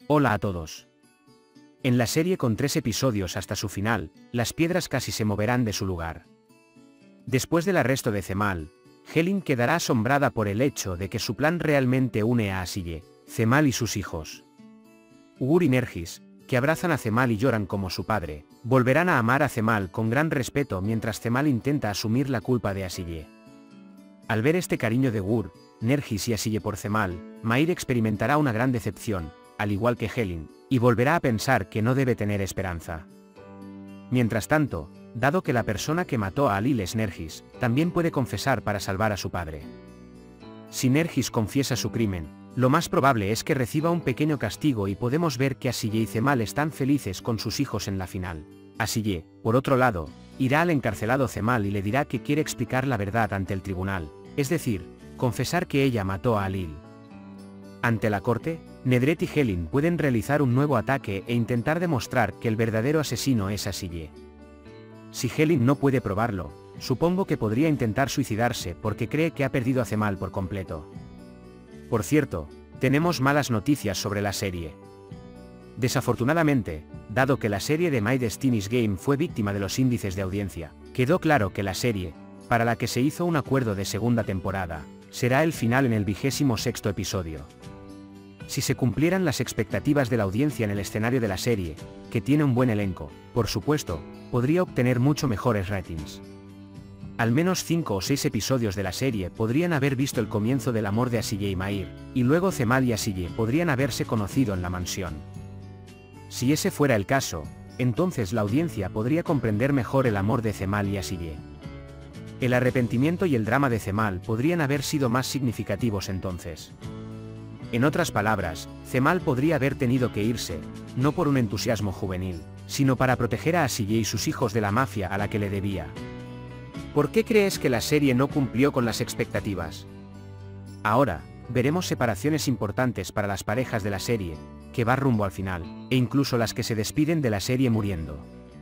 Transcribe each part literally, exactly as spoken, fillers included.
Hola a todos. En la serie con tres episodios hasta su final, las piedras casi se moverán de su lugar. Después del arresto de Zemal, Helen quedará asombrada por el hecho de que su plan realmente une a Asille, Zemal y sus hijos. Gur y Nergis, que abrazan a Zemal y lloran como su padre, volverán a amar a Zemal con gran respeto mientras Zemal intenta asumir la culpa de Asille. Al ver este cariño de Gur, Nergis y Asille por Zemal, Mair experimentará una gran decepción, al igual que Helen, y volverá a pensar que no debe tener esperanza. Mientras tanto, dado que la persona que mató a Alil es Nergis, también puede confesar para salvar a su padre. Si Nergis confiesa su crimen, lo más probable es que reciba un pequeño castigo y podemos ver que Asille y Zemal están felices con sus hijos en la final. Asille, por otro lado, irá al encarcelado Zemal y le dirá que quiere explicar la verdad ante el tribunal, es decir, confesar que ella mató a Alil. Ante la corte, Nedret y Helen pueden realizar un nuevo ataque e intentar demostrar que el verdadero asesino es Asille. Si Helen no puede probarlo, supongo que podría intentar suicidarse porque cree que ha perdido a Zemal por completo. Por cierto, tenemos malas noticias sobre la serie. Desafortunadamente, dado que la serie de My Destiny's Game fue víctima de los índices de audiencia, quedó claro que la serie, para la que se hizo un acuerdo de segunda temporada, será el final en el vigésimo sexto episodio. Si se cumplieran las expectativas de la audiencia en el escenario de la serie, que tiene un buen elenco, por supuesto, podría obtener mucho mejores ratings. Al menos cinco o seis episodios de la serie podrían haber visto el comienzo del amor de Asille y Mair, y luego Zemal y Asille podrían haberse conocido en la mansión. Si ese fuera el caso, entonces la audiencia podría comprender mejor el amor de Zemal y Asille. El arrepentimiento y el drama de Zemal podrían haber sido más significativos entonces. En otras palabras, Zemal podría haber tenido que irse, no por un entusiasmo juvenil, sino para proteger a Asille y sus hijos de la mafia a la que le debía. ¿Por qué crees que la serie no cumplió con las expectativas? Ahora, veremos separaciones importantes para las parejas de la serie, que va rumbo al final, e incluso las que se despiden de la serie muriendo.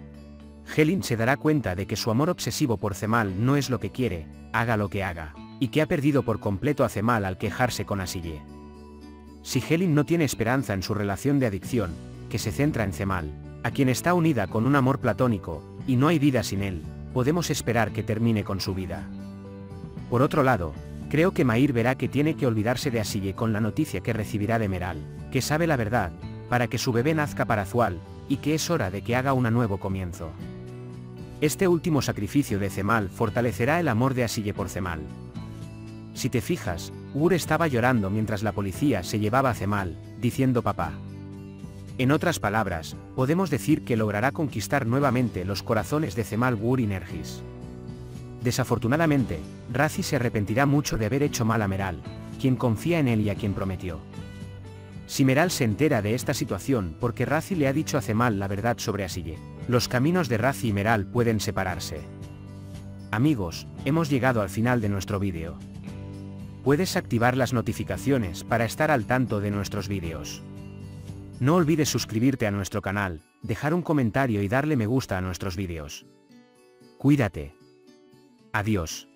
Helen se dará cuenta de que su amor obsesivo por Zemal no es lo que quiere, haga lo que haga, y que ha perdido por completo a Zemal al quejarse con Asille. Si Helen no tiene esperanza en su relación de adicción, que se centra en Zemal, a quien está unida con un amor platónico, y no hay vida sin él, podemos esperar que termine con su vida. Por otro lado, creo que Mair verá que tiene que olvidarse de Asille con la noticia que recibirá de Meral, que sabe la verdad, para que su bebé nazca para Zual, y que es hora de que haga un nuevo comienzo. Este último sacrificio de Zemal fortalecerá el amor de Asille por Zemal. Si te fijas, Gur estaba llorando mientras la policía se llevaba a Zemal, diciendo papá. En otras palabras, podemos decir que logrará conquistar nuevamente los corazones de Zemal, Gur y Nergis. Desafortunadamente, Razi se arrepentirá mucho de haber hecho mal a Meral, quien confía en él y a quien prometió. Si Meral se entera de esta situación porque Razi le ha dicho a Zemal la verdad sobre Asille, los caminos de Razi y Meral pueden separarse. Amigos, hemos llegado al final de nuestro vídeo. Puedes activar las notificaciones para estar al tanto de nuestros vídeos. No olvides suscribirte a nuestro canal, dejar un comentario y darle me gusta a nuestros vídeos. Cuídate. Adiós.